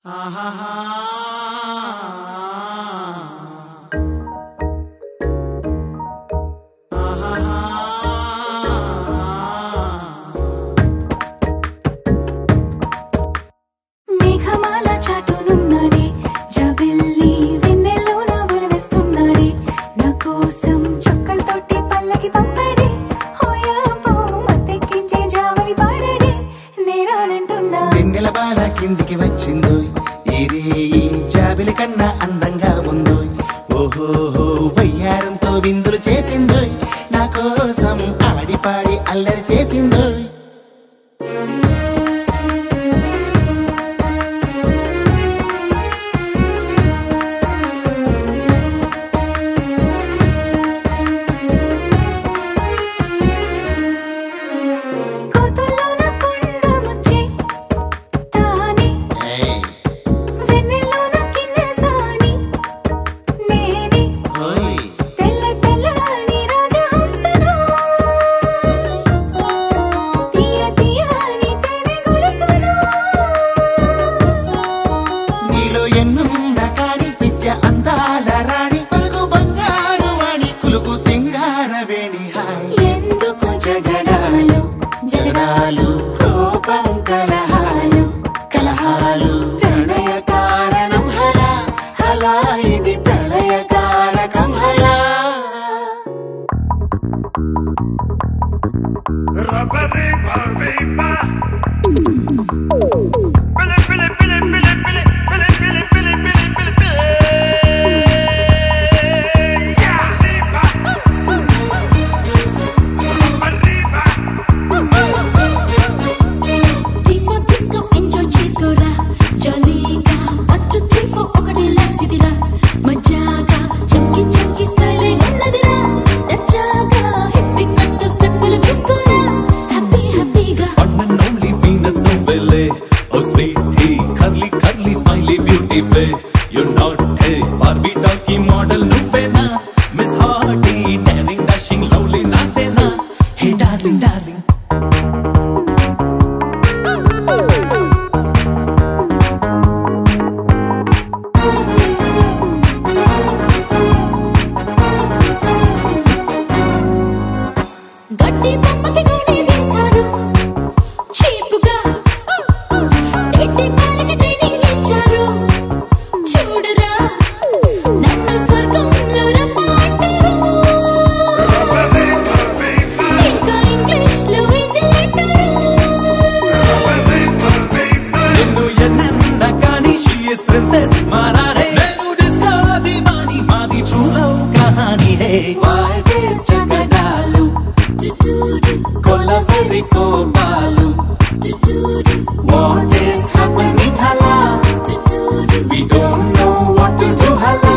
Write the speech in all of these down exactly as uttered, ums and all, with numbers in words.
మేఘమాల చాటునున్నాడే జబిల్లి వెన్నెల్లోన ఉరవేస్తున్నాడే నా కోసం చుక్కలతోటి పల్లకి పంపాడే హోయాపో మత్తెక్కించి జావలి పాడాడే నేరానంటున్నా వెన్నెల బాల కిందికి వచ్చిందో ఏరే ఈ జాబిలి కన్నా అందంగా ఉందో ఓహోహో వయ్యారంతో విందులు చేసిందో నా కోసం ఆడి పాడి అల్లరి చేసిందో ఎందుకు జగడాలు జగడాలు కోపం కలహాలు కలహాలు ప్రణయ కారణం హలా హలా ఇది ప్రళయ కారకం హలా రబ్బరే బాబేబా పిలి పిలి పిలి పిలి పిలి పిలి పిలి పిలి పిలి పిలి పిలి Oh sweetie, curly curly smiley beauty way. You're not a Barbie doll model nuvve na. Miss Hardy, daring dashing lovely naate na. Hey darling darling. గడ్డి బొమ్మకి గోడి వేశారు చీపుగా Princess Marare Nenu diska divani madi true love kahani hai why this jagadalu do do do kolaveri kopalu do do do what is happening hala do do do we don't know what to do hala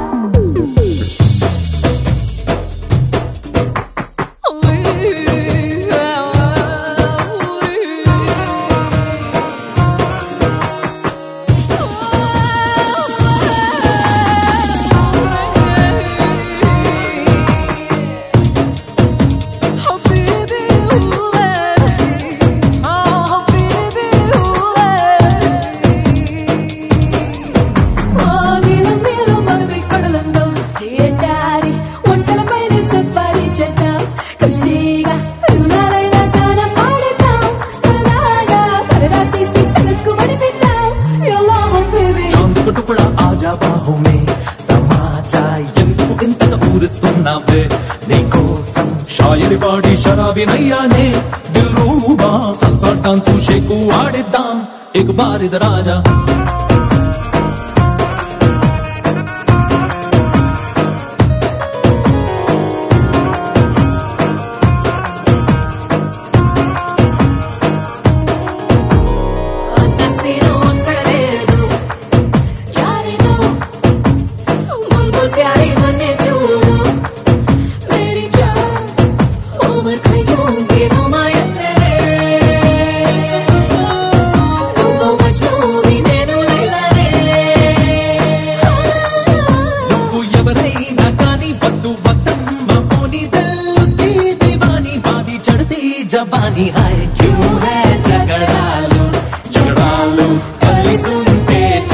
टुकड़ा आजा बाहों में समाजा ఎందుకు ఇంతగా ఊరిస్తున్నావే నీకోసం షాయరి పాడి షరాబీ నయ్యానే దిల్ రూబా సల్సా డాన్సు షేకు ఆడిద్దాం एक बार इधर आजा जवानी है क्यों है झगड़ालू झगड़ालू कल सुनते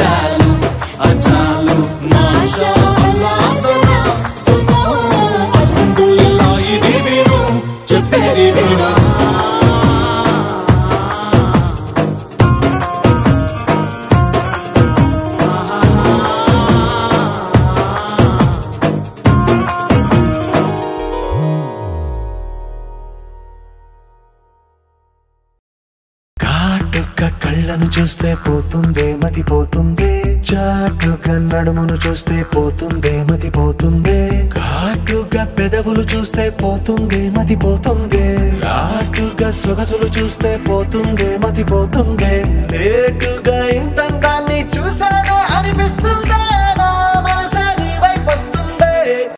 పిల్లను చూస్తే పోతుందే మతి పోతుందే చాటుగా నడుమును చూస్తే పోతుందే మతి పోతుందే ఘాటుగా పెదవులు చూస్తే పోతుందే మతి పోతుందే లాటుగా సొగసులు చూస్తే పోతుందే మతి పోతుందే లేటుగా ఇంతంతాన్ని చూసానే అనిపిస్తుందే